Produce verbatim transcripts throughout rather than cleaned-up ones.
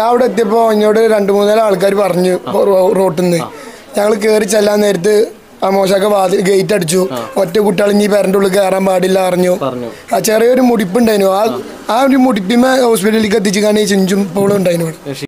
ഞാൻ അവിടെ എത്തിയപ്പോൾ ഇങ്ങോട്ട് രണ്ട് മൂന്നാല് ആൾക്കാർ പറഞ്ഞു റോട്ടിൽ നിന്ന് ഞങ്ങൾ കയറി ചെല്ലാൻ നേരത്ത് അമോശൊക്കെ വാതിൽ ഗേറ്റ് അടിച്ചു. ഒറ്റ കുട്ടികൾ ഇനി പേരൻ്റെ ഉള്ളിൽ കയറാൻ പാടില്ല അറിഞ്ഞു. ആ ചെറിയൊരു മുടിപ്പുണ്ടായിരുന്നു. ആ ആ ഒരു മുടിപ്പിമ ഹോസ്പിറ്റലിലേക്ക് എത്തിച്ചു കാണി ചിഞ്ചും പോളും ഉണ്ടായിരുന്നു.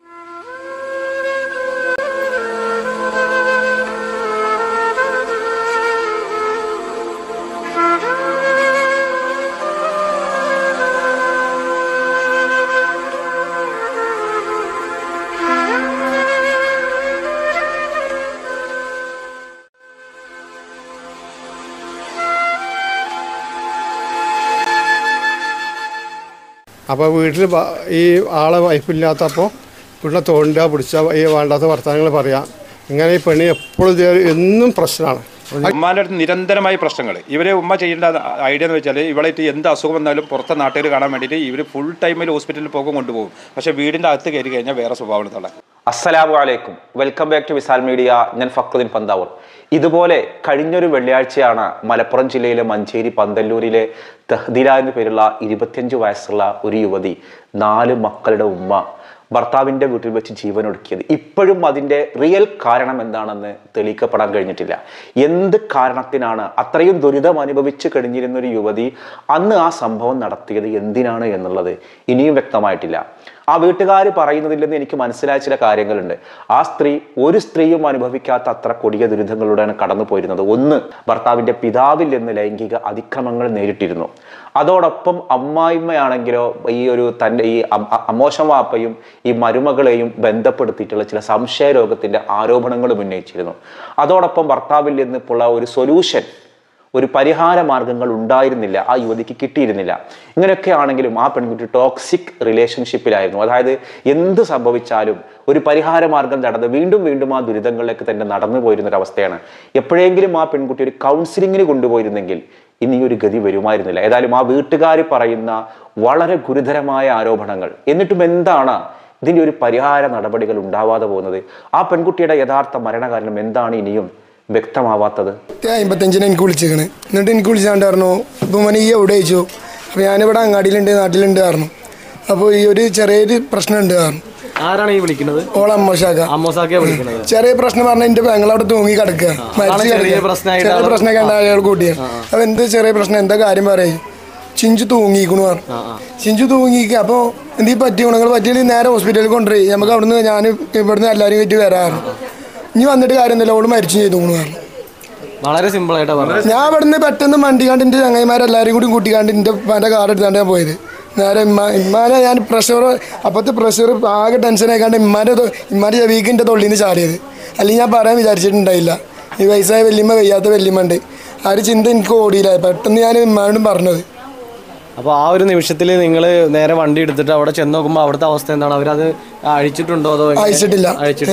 അപ്പോൾ വീട്ടിൽ ഈ ആളെ വൈഫില്ലാത്തപ്പോൾ വീട്ടിലെ തോണ്ട പിടിച്ച ഈ വേണ്ടാത്ത വർത്തമാനങ്ങൾ പറയാം. ഇങ്ങനെ ഈ പെണ്ണി എപ്പോഴും എന്നും പ്രശ്നമാണ്. ഉമ്മാൻ്റെ അടുത്ത് നിരന്തരമായ പ്രശ്നങ്ങൾ. ഇവരെ ഉമ്മ ചെയ്യേണ്ട ഐഡിയ എന്ന് വെച്ചാൽ ഇവളായിട്ട് എന്ത് അസുഖം വന്നാലും പുറത്തെ നാട്ടുകാർ കാണാൻ വേണ്ടിയിട്ട് ഇവർ ഫുൾ ടൈമിൽ ഹോസ്പിറ്റലിൽ പോകും കൊണ്ടുപോകും. പക്ഷേ വീടിൻ്റെ അകത്ത് കയറി കഴിഞ്ഞാൽ വേറെ സ്വഭാവം തള്ളാം. അസ്സലാമു അലൈക്കും, welcome back to Visal media. ഞാൻ ഫക്രുദ്ദീൻ പന്താവൂർ. ഇതുപോലെ കഴിഞ്ഞൊരു വെള്ളിയാഴ്ചയാണ് മലപ്പുറം ജില്ലയിലെ മഞ്ചേരി പന്തല്ലൂരിലെ തഹ്ദില എന്ന പേരുള്ള ഇരുപത്തിയഞ്ച് വയസ്സുള്ള ഒരു യുവതി, നാല് മക്കളുടെ ഉമ്മ, ഭർത്താവിൻ്റെ വീട്ടിൽ വെച്ച് ജീവൻ ഒടുക്കിയത്. ഇപ്പോഴും അതിൻ്റെ റിയൽ കാരണം എന്താണെന്ന് തെളിയിക്കപ്പെടാൻ കഴിഞ്ഞിട്ടില്ല. എന്ത് കാരണത്തിനാണ് അത്രയും ദുരിതം അനുഭവിച്ച് കഴിഞ്ഞിരുന്ന ഒരു യുവതി അന്ന് ആ സംഭവം നടത്തിയത്, എന്തിനാണ് എന്നുള്ളത് ഇനിയും വ്യക്തമായിട്ടില്ല. ആ വീട്ടുകാർ പറയുന്നതിൽ നിന്ന് എനിക്ക് മനസ്സിലായ ചില കാര്യങ്ങളുണ്ട്. ആ സ്ത്രീ ഒരു സ്ത്രീയും അനുഭവിക്കാത്ത അത്ര കൊടിയ ദുരിതങ്ങളിലൂടെയാണ് കടന്നു പോയിരുന്നത്. ഒന്ന്, ഭർത്താവിൻ്റെ പിതാവിൽ നിന്ന് ലൈംഗിക അതിക്രമങ്ങൾ നേരിട്ടിരുന്നു. അതോടൊപ്പം അമ്മായിമ്മയാണെങ്കിലോ ഈ ഒരു തൻ്റെ ഈ അമോശം വാപ്പയും ഈ മരുമകളെയും ബന്ധപ്പെടുത്തിയിട്ടുള്ള ചില സംശയ രോഗത്തിൻ്റെ ആരോപണങ്ങളും ഉന്നയിച്ചിരുന്നു. അതോടൊപ്പം ഭർത്താവിൽ നിന്ന് ഇപ്പോൾ ഒരു സൊല്യൂഷൻ, ഒരു പരിഹാര മാർഗങ്ങൾ ഉണ്ടായിരുന്നില്ല, ആ യുവതിക്ക് കിട്ടിയിരുന്നില്ല. ഇങ്ങനെയൊക്കെ ആണെങ്കിലും ആ പെൺകുട്ടി ടോക്സിക് റിലേഷൻഷിപ്പിലായിരുന്നു. അതായത് എന്ത് സംഭവിച്ചാലും ഒരു പരിഹാര മാർഗം നടന്ന് വീണ്ടും വീണ്ടും ആ ദുരിതങ്ങളിലേക്ക് തന്നെ നടന്നു പോയിരുന്നൊരവസ്ഥയാണ്. എപ്പോഴെങ്കിലും ആ പെൺകുട്ടി ഒരു കൗൺസിലിങ്ങിന് കൊണ്ടുപോയിരുന്നെങ്കിൽ ഇനി ഒരു ഗതി വരുമായിരുന്നില്ല. ഏതായാലും ആ വീട്ടുകാർ പറയുന്ന വളരെ ഗുരുതരമായ ആരോപണങ്ങൾ, എന്നിട്ടും എന്താണ് ഇതിൻ്റെ ഒരു പരിഹാര നടപടികൾ ഉണ്ടാവാതെ പോകുന്നത്? ആ പെൺകുട്ടിയുടെ യഥാർത്ഥ മരണകാരണം എന്താണ് ഇനിയും വ്യക്തമാവാത്തത്? അമ്പത്തഞ്ചിന് എനിക്ക് വിളിച്ചേക്കണ്. എന്നിട്ട് എനിക്ക് വിളിച്ചാണ്ട് പറഞ്ഞു, ഇപ്പം മോനെ ഈ എവിടെ ചോദിച്ചു. അപ്പോൾ ഞാനിവിടെ അങ്ങാടിയിലുണ്ട്, നാട്ടിലുണ്ട് പറഞ്ഞു. അപ്പോൾ ഈ ഒരു ചെറിയൊരു പ്രശ്നമുണ്ട് പറഞ്ഞു. ആരാണ് ഈ വിളിക്കുന്നത്? ഓളെ അമ്മോശാക്ക. അമ്മോശാക്ക വിളിക്കുന്നത്. ചെറിയ പ്രശ്നം പറഞ്ഞാൽ എൻ്റെ പെങ്ങളവിടെ തൂങ്ങി കിടക്കുക, മരിച്ചു കിടക്കുക. ചെറിയ പ്രശ്നമൊക്കെ ഉണ്ട് അയാൾ കൂട്ടിയാണ്. അപ്പോൾ എന്ത് ചെറിയ പ്രശ്നം, എന്താ കാര്യം പറയും? ചിഞ്ചു തൂങ്ങിക്കണു പറഞ്ഞു. ചിഞ്ചു തൂങ്ങിക്കുക. അപ്പോൾ എന്തെങ്കിലും പറ്റിയോ, നിങ്ങൾ പറ്റിയില്ലെങ്കിൽ നേരെ ഹോസ്പിറ്റലിൽ കൊണ്ടുപോയി, നമുക്ക് അവിടുന്ന് ഞാൻ ഇവിടുന്ന് എല്ലാവരും കയറ്റി വരാറുണ്ട്. ഇനി വന്നിട്ട് കാര്യമൊന്നുമില്ല, ഓള് മരിച്ചു ചെയ്തു പറഞ്ഞു. വളരെ സിമ്പിൾ ആയിട്ടാണ് പറഞ്ഞത്. ഞാൻ ഇവിടുന്ന് പെട്ടെന്ന് വണ്ടിക്കാണ്ട് എൻ്റെ ചങ്ങായിമാരെല്ലാവരും കൂടി കൂട്ടിക്കാണ്ട് എൻ്റെ ഉപ്പാൻ്റെ കാർ എടുത്താണ്ട് ഞാൻ പോയത്. നേരെ ഇമ്മ ഇമ്മാനെ ഞാൻ പ്രഷർ അപ്പോഴത്തെ പ്രഷർ ആകെ ടെൻഷൻ ആയിക്കാണ്ട് ഇമ്മാൻ്റെ ഇമ്മാൻ്റെ ചെവിക്ക് എൻ്റെ തൊള്ളിയിൽ നിന്ന് ചാടിയത്. അല്ലെങ്കിൽ ഞാൻ പറയാൻ വിചാരിച്ചിട്ടുണ്ടായില്ല. ഈ വയസ്സായ വല്യമ്മ, വയ്യാത്ത വല്യമ്മ ഉണ്ട്. ആ ഒരു ചിന്ത എനിക്ക് ഓടിയില്ല. പെട്ടെന്ന് ഞാൻ ഇമ്മാനോടും പറഞ്ഞത്. അപ്പോൾ ആ ഒരു നിമിഷത്തിൽ നിങ്ങൾ നേരെ വണ്ടി എടുത്തിട്ട് അവിടെ ചെന്ന് നോക്കുമ്പോൾ അവിടുത്തെ അവസ്ഥ എന്താണ്? അവരത് അഴിച്ചിട്ടുണ്ടോ അതോ? അഴിച്ചിട്ടില്ല.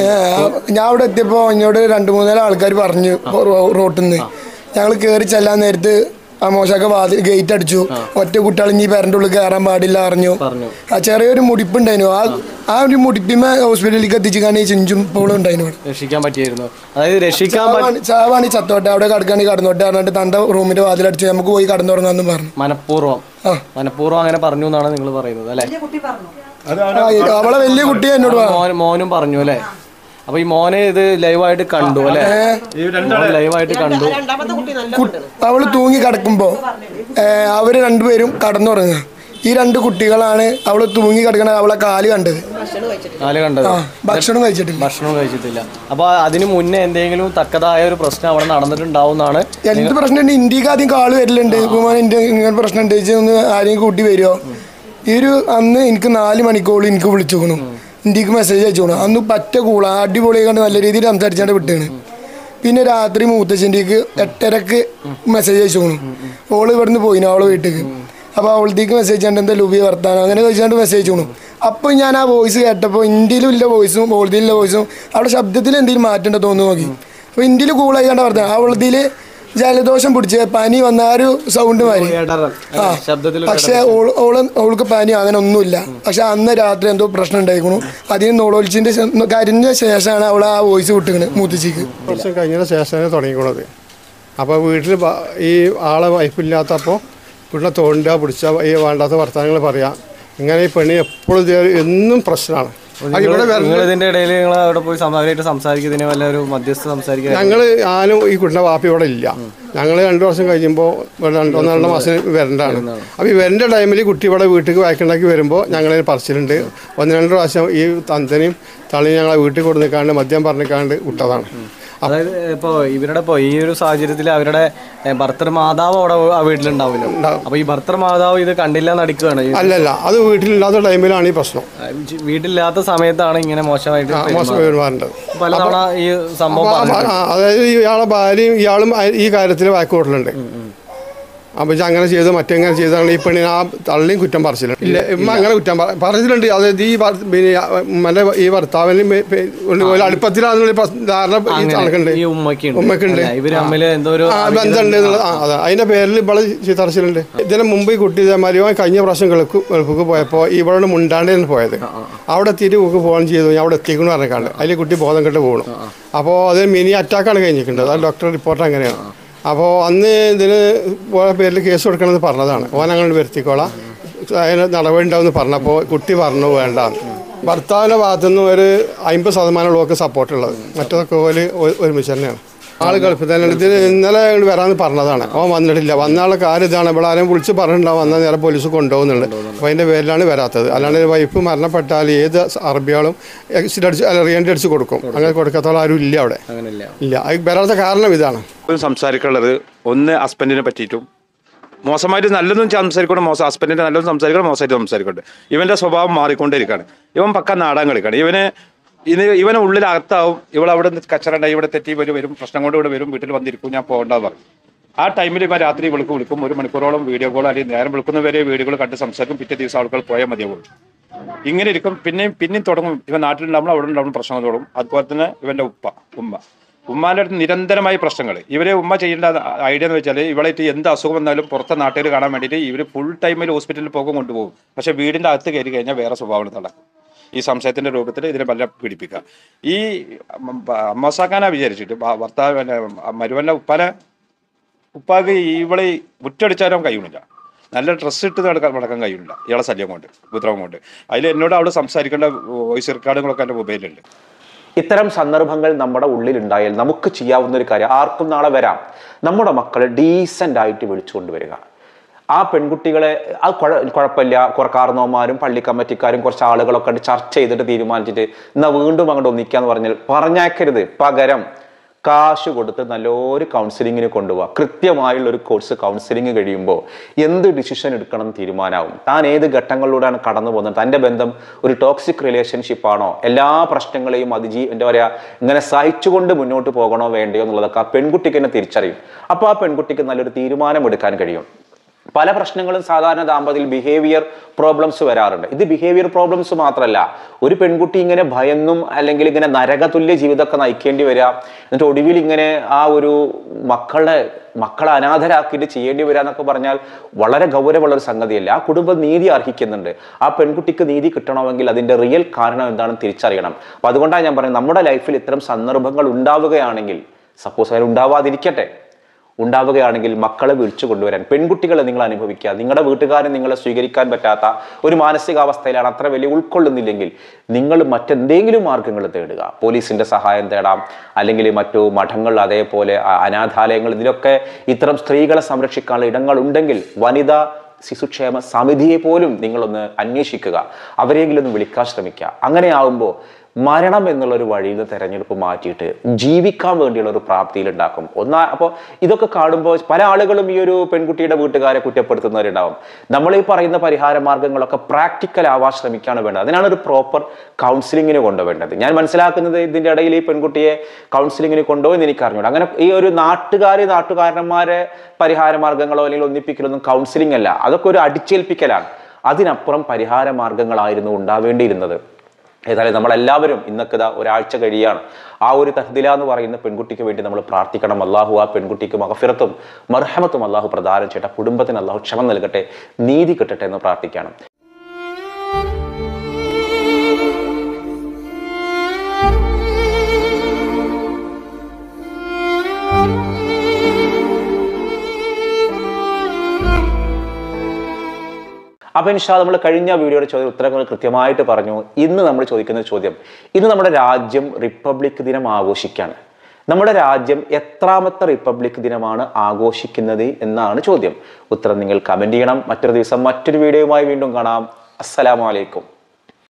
ഞാൻ അവിടെ എത്തിയപ്പോൾ ഇങ്ങോട്ട് രണ്ട് മൂന്നാല് ആൾക്കാർ പറഞ്ഞു റോട്ടിൽ നിന്ന് ഞങ്ങൾ കയറി ചെല്ലാൻ നേരത്ത് അമോശൊക്കെ വാതിൽ ഗേറ്റ് അടിച്ചു. ഒറ്റ കുട്ടികൾ ഇനി പേരൻ്റെ ഉള്ളിൽ കയറാൻ പാടില്ല അറിഞ്ഞു. ആ ചെറിയൊരു മുടിപ്പുണ്ടായിരുന്നു. ആ ആ ഒരു മുടിപ്പിമ ഹോസ്പിറ്റലിലേക്ക് എത്തിച്ചു കാണി ചിഞ്ചും പോളും ഉണ്ടായിരുന്നു. രക്ഷിക്കാൻ പറ്റിയായിരുന്നു. അതായത് രക്ഷിക്കാൻ ചാവാണി ചത്തോട്ടെ, അവിടെ കിടക്കാണെങ്കിൽ കടന്നോട്ടെ പറഞ്ഞിട്ട് തൻ്റെ റൂമിൻ്റെ വാതിലടിച്ച് നമുക്ക് പോയി കടന്നുറങ്ങാമെന്ന് പറഞ്ഞു. മനഃപൂർവ്വം മനഃപൂർവ്വം അങ്ങനെ പറഞ്ഞു എന്നാണ് നിങ്ങൾ പറയുന്നത് അല്ലേ? അവളെ വലിയ കുട്ടിയെ എന്നോട് മോനും പറഞ്ഞു അല്ലേ? അപ്പൊ ഈ മോനെ ഇത് ലൈവായിട്ട് കണ്ടു അല്ലെ? ലൈവായിട്ട് കണ്ടു. അവള് തൂങ്ങി കിടക്കുമ്പോ അവര് രണ്ടുപേരും കടന്നുറങ്ങുക. ഈ രണ്ട് കുട്ടികളാണ് അവള് തൂങ്ങി കിടക്കണ അവളെ കാല് കണ്ടത്. കാല് കണ്ടത്. ഭക്ഷണം കഴിച്ചിട്ടില്ല. ഭക്ഷണം കഴിച്ചിട്ടില്ല. അപ്പൊ അതിന് മുന്നേ എന്തെങ്കിലും തക്കതായ ഒരു പ്രശ്നം അവിടെ നടന്നിട്ടുണ്ടാവുന്നതാണ്. എന്ത് പ്രശ്നമുണ്ട്? ഇന്ത്യക്ക് ആദ്യം കാള് വരലുണ്ട്. ഇന്ത്യ ഇങ്ങനെ പ്രശ്നം ഉണ്ട്, ഒന്ന് ആരെയും കൂട്ടി വരുമോ? ഈ ഒരു അന്ന് എനിക്ക് നാല് മണിക്കോളം എനിക്ക് വിളിച്ചു ഇന്ത്യക്ക് മെസ്സേജ് അയച്ചു. അന്ന് പറ്റ കൂള അടിപൊളിയെ കണ്ട് നല്ല രീതിയിൽ സംസാരിച്ചാണ്ട് വിട്ടാണ്. പിന്നെ രാത്രി മൂത്തച്ഛൻ്റെക്ക് എട്ടരക്ക് മെസ്സേജ് അയച്ചു. ഓള് ഇവിടുന്ന് പോയിന് അവളെ വീട്ടിലേക്ക്. അപ്പോൾ അവളത്തേക്ക് മെസ്സേജ് ചെയ്യേണ്ട എന്താ ലൂബി വർത്താനം അങ്ങനെ ചോദിച്ചാണ്ട് മെസ്സേജ് ചെയ്യണു. അപ്പോൾ ഞാൻ ആ വോയിസ് കേട്ടപ്പോൾ ഇന്ത്യയിലും ഇല്ല വോയിസും ഓൾദിയിലുള്ള വോയിസും അവിടെ ശബ്ദത്തിൽ എന്തെങ്കിലും മാറ്റേണ്ട തോന്നുന്നു നോക്കി. അപ്പോൾ ഇന്ത്യയിൽ കൂളായിക്കാണ്ട് വർത്താനം, അവളതിൽ ജലദോഷം പിടിച്ച് പനി വന്ന ആ ഒരു സൗണ്ട് മാറി. ആ പക്ഷെ ഓള് ഓള് ഓൾക്ക് പനി അങ്ങനെ ഒന്നുമില്ല. പക്ഷെ അന്ന് രാത്രി എന്തോ പ്രശ്നം ഉണ്ടായിരിക്കണു. അതിന് നോളോളിച്ചിന്റെ കരിഞ്ഞ ശേഷമാണ് അവൾ ആ വോയിസ് വിട്ടിക്കണത് മൂത്തിച്ചിക്ക്. വർഷം കഴിഞ്ഞ ശേഷമാണ് തുടങ്ങിക്കണത്. അപ്പോൾ വീട്ടിൽ ഈ ആളെ വൈഫില്ലാത്തപ്പോൾ വീട്ടിലെ തോണ്ട പിടിച്ച ഈ വേണ്ടാത്ത വർത്തമാനങ്ങൾ പറയാം. ഇങ്ങനെ ഈ പെണ്ണി എപ്പോഴും എന്നും പ്രശ്നമാണ്. ഇതിന്റെ ഇടയിൽ നിങ്ങൾ അവിടെ പോയി അവരായിട്ട് സംസാരിക്കുന്നതിന് വല്ല ഒരു മധ്യസ്ഥ സംസാരിക്കുക? ഞങ്ങൾ ആരും ഈ കുട്ടിയുടെ വാപ്പി ഇവിടെ ഇല്ല. ഞങ്ങൾ രണ്ടു വർഷം കഴിയുമ്പോൾ രണ്ടോ രണ്ട് മാസം വരണ്ടാണ്. അപ്പോൾ ഈ വരേണ്ട ടൈമിൽ കുട്ടി ഇവിടെ വീട്ടിൽ വായിക്കുണ്ടാക്കി വരുമ്പോൾ ഞങ്ങളതിന് പറച്ചിലുണ്ട്. ഒന്ന് രണ്ട് പ്രാവശ്യം ഈ തന്തനെയും തള്ളിയും ഞങ്ങളെ വീട്ടിൽ കൊടു നിൽക്കാണ്ട് മദ്യം പറഞ്ഞിക്കാണ്ട് വിട്ടതാണ്. അതായത് ഇപ്പോൾ ഇവരുടെ ഇപ്പോൾ ഈ ഒരു സാഹചര്യത്തിൽ അവരുടെ ഭർത്തൃ മാതാവ് അവിടെ ആ വീട്ടിലുണ്ടാവില്ല. അപ്പോൾ ഈ ഭർത്തൃ മാതാവ് ഇത് കണ്ടില്ല നടിക്കുകയാണ്? അല്ലല്ല, അത് വീട്ടിലില്ലാത്ത ടൈമിലാണ് ഈ പ്രശ്നം. വീട്ടിലില്ലാത്ത സമയത്താണ് ഇങ്ങനെ മോശമായിട്ട് മോശം പെരുമാറേണ്ടത്. പലതവണ ഈ സംഭവം അതായത് ഇയാളെ ഭാര്യയും ഇയാളും ഈ കാര്യത്തിൽ വാക്കുകൂട്ടലുണ്ട്. അപ്പോൾ അങ്ങനെ ചെയ്ത് മറ്റെങ്ങനെ ചെയ്താണ് ഈ പെണ്ണിന് ആ തള്ളിയും കുറ്റം പറച്ചില്ല. ഇല്ല, ഉമ്മ അങ്ങനെ കുറ്റം പറച്ചിലുണ്ട്. അതായത് ഈ പിന്നെ ഉമ്മൻ്റെ ഈ ഭർത്താവിന് അടുപ്പത്തിലാണെന്നുള്ള ധാരണ കണക്കുണ്ട്, ഉമ്മക്കുണ്ട്, ബന്ധമുണ്ട് എന്നുള്ളത്. ആ അതെ, അതിൻ്റെ പേരിൽ ഇവിടെ പറച്ചിലുണ്ട്. ഇതിന് മുമ്പ് ഈ കുട്ടി ഇതേമാതിരി കഴിഞ്ഞ പ്രാവശ്യം ഗൾഫ് ഗൾഫിക്ക് പോയപ്പോൾ ഇവിടെ മുണ്ടാണ്ടാണ് പോയത്. അവിടെ എത്തിയിട്ട് കുക്ക് പോകാൻ ചെയ്തു. ഞാൻ അവിടെ എത്തിക്കണം പറഞ്ഞേക്കാണ്ട് അതിൽ കുട്ടി ബോധം കെട്ട് പോകണം. അപ്പോൾ അത് മിനി അറ്റാക്കാണ് കഴിഞ്ഞിട്ടുണ്ട്. അത് ഡോക്ടർ റിപ്പോർട്ട് അങ്ങനെയാണ്. അപ്പോൾ അന്ന് ഇതിന് പേരിൽ കേസ് കൊടുക്കണമെന്ന് പറഞ്ഞതാണ്. ഓൻ അങ്ങനെ വരുത്തിക്കോളാം, അതിന് നടപടി ഉണ്ടാവുമെന്ന് പറഞ്ഞപ്പോൾ കുട്ടി പറഞ്ഞു വേണ്ടാന്ന്. ഭർത്താവിൻ്റെ ഭാഗത്തുനിന്ന് ഒരു അമ്പത് ശതമാനമുള്ളവർക്ക് സപ്പോർട്ടുള്ളത്, മറ്റൊക്കെ പോലെ ഒരുമിച്ച് തന്നെയാണ്. ആൾ ഗൾഫിൽ തന്നെ ഇതിന് ഇന്നലെ വരാമെന്ന് പറഞ്ഞതാണ്. അവൻ വന്നിട്ടില്ല. വന്നാളെ കാര്യം ഇതാണ്. ഇവിടെ ആരെയും വിളിച്ച് പറഞ്ഞിട്ടുണ്ടാവും വന്നാൽ നേരെ പോലീസ് കൊണ്ടുപോകുന്നുണ്ട്. അപ്പോൾ അതിൻ്റെ പേരിലാണ് വരാത്തത്. അല്ലാണ്ട് വൈഫ് മരണപ്പെട്ടാൽ ഏത് അറബിയാളും എക്സിറ്റ് അടിച്ച് അല്ല റീഎൻട്രി അടിച്ച് കൊടുക്കും. അങ്ങനെ കൊടുക്കാത്തോളം ആരും ഇല്ല അവിടെ. ഇല്ല, അത് വരാത്ത കാരണം ഇതാണ്. സംസാരിക്കാനുള്ളത് ഒന്ന് ഹസ്ബൻഡിനെ പറ്റിയിട്ടും മോശമായിട്ട് നല്ലതും സംസാരിക്കണം, മോശം ഹസ്ബൻഡിൻ്റെ നല്ലതും സംസാരിക്കണം, മോശമായിട്ട് സംസാരിക്കുന്നുണ്ട്. ഇവൻ്റെ സ്വഭാവം മാറിക്കൊണ്ടിരിക്കുകയാണ്. ഇവൻ പക്ക നാടകം കളിക്കുകയാണ്. ഇവന് ഇത് ഇവനെ ഉള്ളിലകത്താവും. ഇവളവിടെ നിന്ന് കച്ചറുണ്ടായി ഇവിടെ തെറ്റി വരും വരും പ്രശ്നം കൊണ്ട് ഇവിടെ വരും, വീട്ടിൽ വന്നിരിക്കും, ഞാൻ പോകേണ്ടത് പറയും. ആ ടൈമിൽ ഇവൻ രാത്രി വിളിക്കും വിളിക്കും ഒരു മണിക്കൂറോളം വീഡിയോ കോൾ അല്ലെങ്കിൽ നേരം വിളിക്കുന്നവരെ വീഡിയോകൾ കണ്ട് സംസാരിക്കും. പിറ്റേ ദിവസം ആളുകൾ പോയാൽ മതിയാവുള്ളൂ. ഇങ്ങനെ ഇരിക്കും. പിന്നെയും പിന്നെയും തുടങ്ങും. ഇവൻ നാട്ടിലുണ്ടാവുമ്പോൾ അവിടെ ഉണ്ടാവുന്ന പ്രശ്നങ്ങൾ തുടങ്ങും. അതുപോലെ തന്നെ ഇവൻ്റെ ഉപ്പ ഉമ്മ ഉമ്മാൻ്റെ അടുത്ത് നിരന്തരമായി പ്രശ്നങ്ങൾ. ഇവരെ ഉമ്മ ചെയ്യേണ്ട ഐഡിയ എന്ന് വെച്ചാൽ ഇവളായിട്ട് എന്ത് അസുഖം വന്നാലും പുറത്തെ നാട്ടുകാർ കാണാൻ വേണ്ടിയിട്ട് ഇവർ ഫുൾ ടൈമിൽ ഹോസ്പിറ്റലിൽ പോകും കൊണ്ടുപോകും. പക്ഷേ വീടിൻ്റെ അകത്ത് കയറി കഴിഞ്ഞാൽ വേറെ സ്വഭാവം നടക്കും. ഈ സംശയത്തിൻ്റെ രൂപത്തിൽ ഇതിനെ വല്ല പീഡിപ്പിക്കുക. ഈ അമ്മസാക്കാനാ വിചാരിച്ചിട്ട് ഭർത്താവ് മരുവൻ്റെ ഉപ്പാനെ ഉപ്പാക്ക് ഇവളെ മുറ്റടിച്ചാലും കഴിയുന്നില്ല. നല്ല ഡ്രസ്സ് ഇട്ട് നടക്കാൻ നടക്കാൻ കഴിയുന്നില്ല ഇയാളെ ശല്യം കൊണ്ട്, ഉപദ്രവം കൊണ്ട്. അതിൽ എന്നോട് അവിടെ സംസാരിക്കേണ്ട വോയിസ് റെക്കോർഡുകളൊക്കെ എൻ്റെ മൊബൈലിലുണ്ട്. ഇത്തരം സന്ദർഭങ്ങൾ നമ്മുടെ ഉള്ളിലുണ്ടായാൽ നമുക്ക് ചെയ്യാവുന്ന ഒരു കാര്യം, ആർക്കും നാളെ വരാം, നമ്മുടെ മക്കളെ ഡീസൻ്റ് ആയിട്ട് വിളിച്ചുകൊണ്ട് വരിക. ആ പെൺകുട്ടികളെ അത് കുഴ കുഴപ്പമില്ല കുറേ കാർന്നോമാരും പള്ളി കമ്മിറ്റിക്കാരും കുറച്ച് ആളുകളൊക്കെ ചർച്ച ചെയ്തിട്ട് തീരുമാനിച്ചിട്ട് എന്നാൽ വീണ്ടും അങ്ങോട്ട് ഒന്നിക്കാന്ന് പറഞ്ഞാൽ പറഞ്ഞേക്കരുത്. പകരം കാശ് കൊടുത്ത് നല്ലൊരു കൗൺസിലിങ്ങിന് കൊണ്ടുപോകുക. കൃത്യമായുള്ള ഒരു കോഴ്സ് കൗൺസിലിങ് കഴിയുമ്പോൾ എന്ത് ഡിസിഷൻ എടുക്കണം എന്ന് തീരുമാനമാവും. താൻ ഏത് ഘട്ടങ്ങളിലൂടെയാണ് കടന്നു പോകുന്നത്, തൻ്റെ ബന്ധം ഒരു ടോക്സിക് റിലേഷൻഷിപ്പാണോ, എല്ലാ പ്രശ്നങ്ങളെയും അതിജീ എന്താ പറയുക ഇങ്ങനെ സഹിച്ചുകൊണ്ട് മുന്നോട്ട് പോകണോ വേണ്ടയോ എന്നുള്ളതൊക്കെ ആ പെൺകുട്ടിക്ക് തന്നെ തിരിച്ചറിയും. അപ്പോൾ ആ പെൺകുട്ടിക്ക് നല്ലൊരു തീരുമാനം എടുക്കാൻ കഴിയും. പല പ്രശ്നങ്ങളും സാധാരണ ദാമ്പതിയിൽ ബിഹേവിയർ പ്രോബ്ലംസ് വരാറുണ്ട്. ഇത് ബിഹേവിയർ പ്രോബ്ലംസ് മാത്രമല്ല, ഒരു പെൺകുട്ടി ഇങ്ങനെ ഭയന്നും അല്ലെങ്കിൽ ഇങ്ങനെ നരകതുല്യ ജീവിതമൊക്കെ നയിക്കേണ്ടി വരിക, എന്നിട്ട് ഒടുവിൽ ഇങ്ങനെ ആ ഒരു മക്കളെ മക്കളെ അനാഥരാക്കിയിട്ട് ചെയ്യേണ്ടി വരിക എന്നൊക്കെ പറഞ്ഞാൽ വളരെ ഗൗരവമുള്ളൊരു സംഗതിയല്ല. ആ കുടുംബം നീതി അർഹിക്കുന്നുണ്ട്. ആ പെൺകുട്ടിക്ക് നീതി കിട്ടണമെങ്കിൽ അതിൻ്റെ റിയൽ കാരണം എന്താണെന്ന് തിരിച്ചറിയണം. അപ്പം അതുകൊണ്ടാണ് ഞാൻ പറയുന്നത്, നമ്മുടെ ലൈഫിൽ ഇത്തരം സന്ദർഭങ്ങൾ ഉണ്ടാവുകയാണെങ്കിൽ, സപ്പോസ് അതിൽ ഉണ്ടാവാതിരിക്കട്ടെ, ഉണ്ടാവുകയാണെങ്കിൽ മക്കളെ വിളിച്ചു കൊണ്ടുവരാൻ പെൺകുട്ടികളെ നിങ്ങൾ അനുഭവിക്കുക. നിങ്ങളുടെ വീട്ടുകാരൻ നിങ്ങളെ സ്വീകരിക്കാൻ പറ്റാത്ത ഒരു മാനസികാവസ്ഥയിലാണ്, അത്ര വലിയ ഉൾക്കൊള്ളുന്നില്ലെങ്കിൽ നിങ്ങൾ മറ്റെന്തെങ്കിലും മാർഗങ്ങൾ തേടുക. പോലീസിന്റെ സഹായം തേടാം, അല്ലെങ്കിൽ മറ്റു മഠങ്ങൾ, അതേപോലെ അനാഥാലയങ്ങൾ, ഇതിലൊക്കെ ഇത്തരം സ്ത്രീകളെ സംരക്ഷിക്കാനുള്ള ഇടങ്ങൾ ഉണ്ടെങ്കിൽ വനിതാ ശിശുക്ഷേമ സമിതിയെ പോലും നിങ്ങളൊന്ന് അന്വേഷിക്കുക, അവരെങ്കിലും ഒന്ന് വിളിക്കാൻ ശ്രമിക്കുക. അങ്ങനെയാവുമ്പോൾ മരണം എന്നുള്ളൊരു വഴിയിൽ നിന്ന് തെരഞ്ഞെടുപ്പ് മാറ്റിയിട്ട് ജീവിക്കാൻ വേണ്ടിയുള്ള ഒരു പ്രാപ്തിയിലുണ്ടാക്കും. ഒന്നാ അപ്പോൾ ഇതൊക്കെ കാണുമ്പോൾ പല ആളുകളും ഈ ഒരു പെൺകുട്ടിയുടെ വീട്ടുകാരെ കുറ്റപ്പെടുത്തുന്നവരുണ്ടാവും. നമ്മൾ ഈ പറയുന്ന പരിഹാര മാർഗങ്ങളൊക്കെ പ്രാക്ടിക്കൽ ആവാൻ ശ്രമിക്കുകയാണ് വേണ്ടത്. അതിനാണ് ഒരു പ്രോപ്പർ കൗൺസിലിങ്ങിന് കൊണ്ടുവേണ്ടത്. ഞാൻ മനസ്സിലാക്കുന്നത് ഇതിൻ്റെ ഇടയിൽ ഈ പെൺകുട്ടിയെ കൗൺസിലിങ്ങിന് കൊണ്ടുപോയി എനിക്ക് അറിഞ്ഞൂടാ. അങ്ങനെ ഈ ഒരു നാട്ടുകാർ നാട്ടുകാരന്മാരെ പരിഹാര മാർഗങ്ങളോ അല്ലെങ്കിൽ ഒന്നിപ്പിക്കലൊന്നും കൗൺസിലിംഗ് അല്ല, അതൊക്കെ ഒരു അടിച്ചേൽപ്പിക്കലാണ്. അതിനപ്പുറം പരിഹാര മാർഗങ്ങളായിരുന്നു ഉണ്ടാവേണ്ടിയിരുന്നത്. ഏതായാലും നമ്മളെല്ലാവരും ഇന്നൊക്കെ ഇതാ ഒരാഴ്ച കഴിയാണ്. ആ ഒരു തഹ്ദില എന്ന് പറയുന്ന പെൺകുട്ടിക്ക് വേണ്ടി നമ്മൾ പ്രാർത്ഥിക്കണം. അള്ളാഹു ആ പെൺകുട്ടിക്ക് മഗ്ഫിറത്തും മർഹമത്തും അള്ളാഹു പ്രദാനം ചെയ്യട്ടെ, കുടുംബത്തിന് അള്ളാഹു ക്ഷമ നൽകട്ടെ, നീതി കിട്ടട്ടെ എന്ന് പ്രാർത്ഥിക്കണം. അപ്പോൾ ഇൻഷാ നമ്മൾ കഴിഞ്ഞ വീഡിയോയുടെ ചോദ്യം ഉത്തരങ്ങൾ കൃത്യമായിട്ട് പറഞ്ഞു. ഇന്ന് നമ്മൾ ചോദിക്കുന്ന ചോദ്യം, ഇന്ന് നമ്മുടെ രാജ്യം റിപ്പബ്ലിക് ദിനം ആഘോഷിക്കുകയാണ്. നമ്മുടെ രാജ്യം എത്രാമത്തെ റിപ്പബ്ലിക് ദിനമാണ് ആഘോഷിക്കുന്നത് എന്നാണ് ചോദ്യം. ഉത്തരം നിങ്ങൾ കമന്റ് ചെയ്യണം. മറ്റൊരു ദിവസം മറ്റൊരു വീഡിയോയുമായി വീണ്ടും കാണാം. അസ്സലാമു അലൈക്കും.